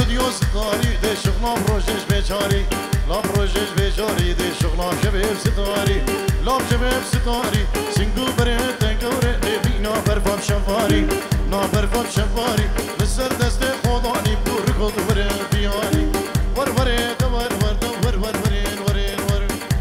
ديو ستاري دي شغلا بروجيش بيجاري لا بروجيش بيجاري دي شغلا شباب ستاري لا شباب ستاري سنگو بري تنگو ري بينا برفام شفاري نا برفام شفاري مسر دست خداني بور خود ور دياري ور ور دور ور دور ور ورين ورين ور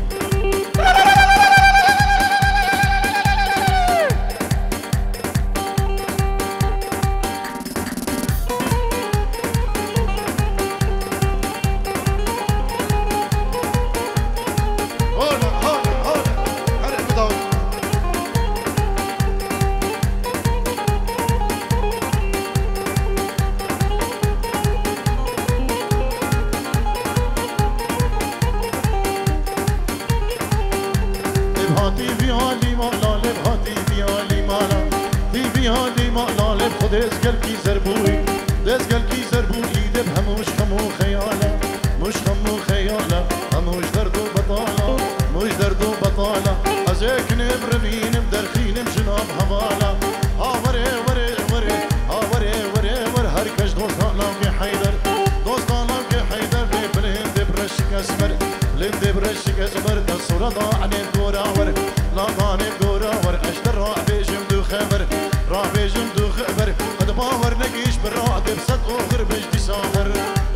دزگل کی زربوی دزگل کی زربوی دب هموش خمو خیالا مش خمو خیالا هموش درد و بطالا مش درد و بطالا ازیک نبرمینم درخینم جناب حوالا آوره وره وره آوره وره وره هر کش دوستانم که حیدر دوستانم که حیدر بلند برشک اسمر لند برشک اسمر دستورا داعنی دوراور لا دانی دوراور اشتر را بیجم دو خبر را بیجم دو خبر قد باور نقيش بالرعد بصدق وغر بجدي سامر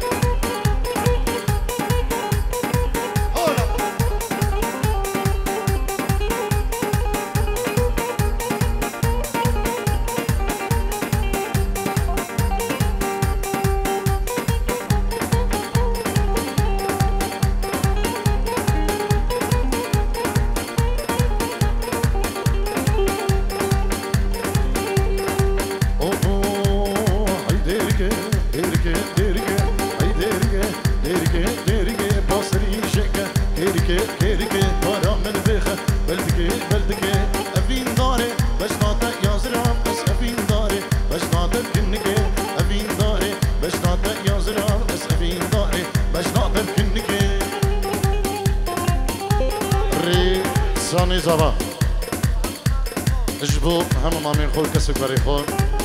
زبا اجبو هم ما من خول كسك بري خول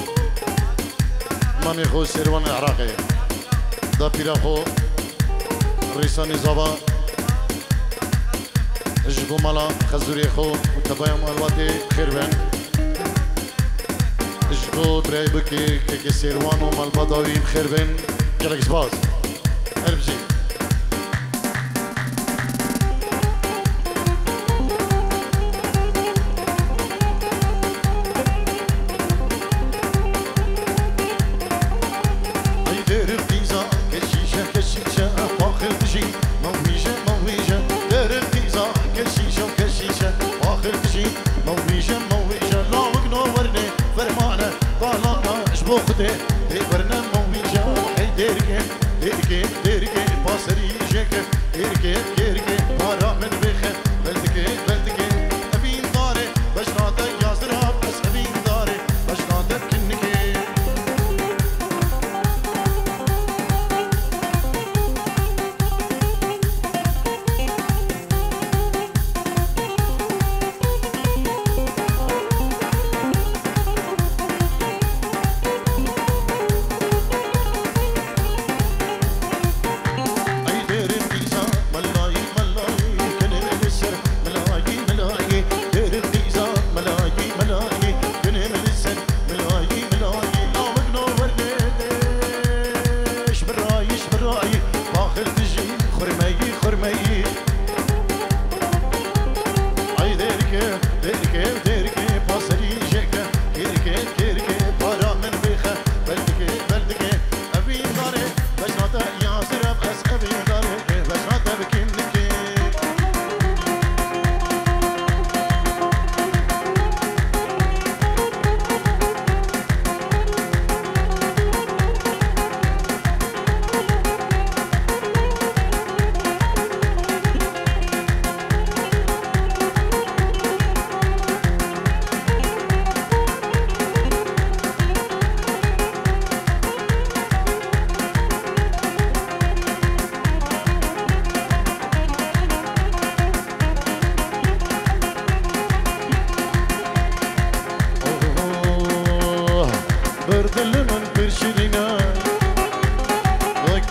ما من خول سيروان العراقي دا بيرا خو ريساني زبا اجبو مالا خزوري خو وتبايا مالواتي خيربان اجبو براي بكي كي سيروان ومال بداوي خيربان كلك سباز البجي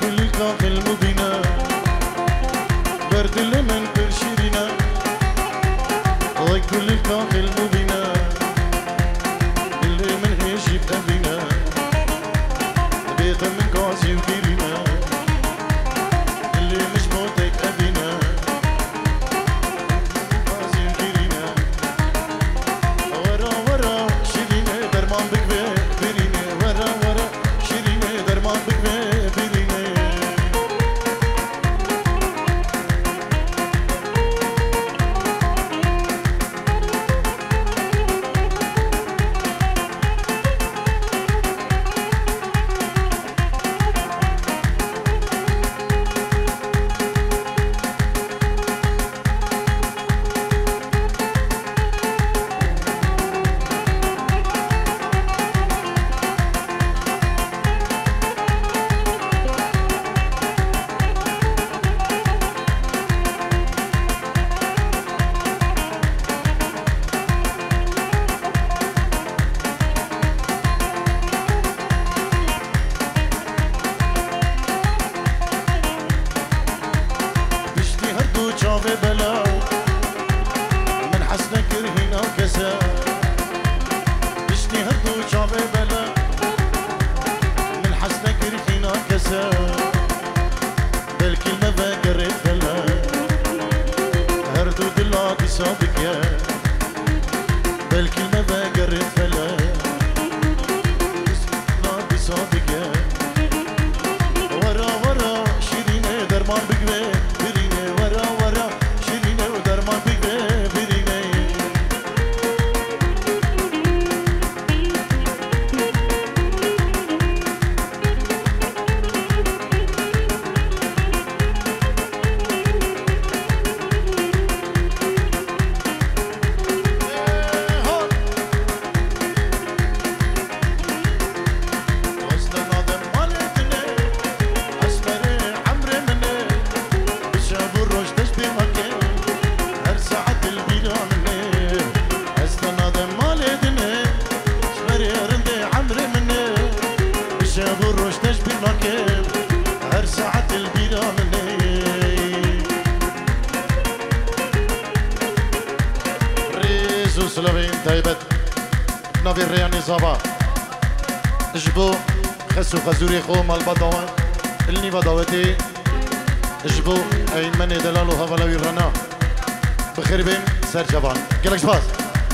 كل الكاخل مبينة برد اللي من برشيرنا وي كل الكاخل مبينة اللي من هيش يبقى بينا بيت من كاسي وديرنا اللي مش موتك أبينا كاسي وديرنا ورا ورا شيرينة درمان بكبه برينة ورا ورا شيرينة درمان بكبه برينة شافي بلا من حسنك رهينا كسا بشتي هردو شافي بلا من حسنك رهينا كسا بالكلمة بقريت فلا هردو دلاتي صابك يا بالكلمة بقريت فلا دلاتي صابك يا ورا ورا شيرينة درمان بقبي سلامين تايبت نافي الرياني صباح جبو خسو خزوري خو مال بدوان الني بدوتي جبو اين مني دلالو هفلاوي الرنا بخير بين سر جبان قلك شباز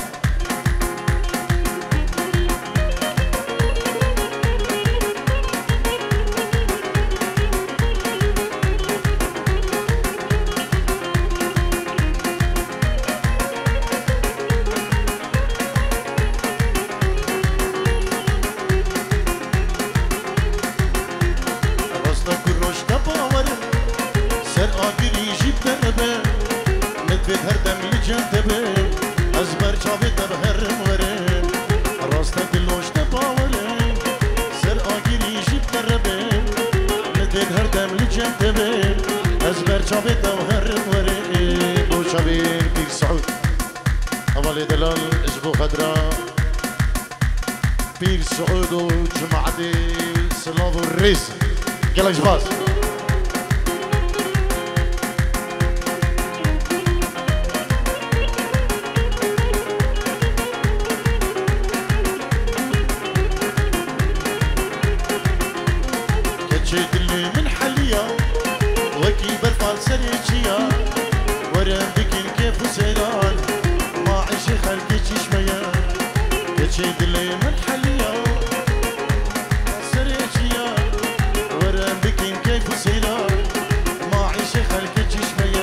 هردم لجنتبه ازبر چاوی تبهرم ورم راسته دلوش تباورم سر آگیری جیب تربه ندید هردم لجنتبه ازبر چاوی تبهرم ورم بو شبیر بیر سعود اول دلال اجبو خدرا بیر سعود و جماعتي سلاف الرئيس قلق جباز جيت اللي من حليا وكي برفال سريجيا ورم بكين كيف وسيران ما عيشي خلقي شميا جيت اللي من حليا سريجيا ورم بكين كيف وسيران ما عيشي خلقي شميا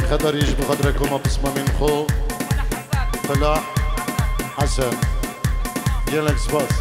خضر يجب غدركم بصمة من خو فلاح حسن يلا سباس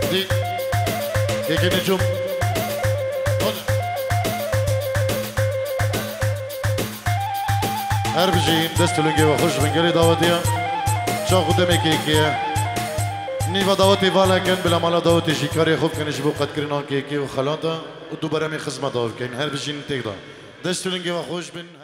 جديد هيك نجوم هر بجين دستو لنگی و خوش بنگلی دعوتیا چا خودم یکی نیو دعوتی والا کن بلا مالا دعوتی شکاری خوب کنش بو قد کرنان که و خلاتا و دوباره می خدمت آف کن هر بجین تک دا دستو لنگی و خوش بن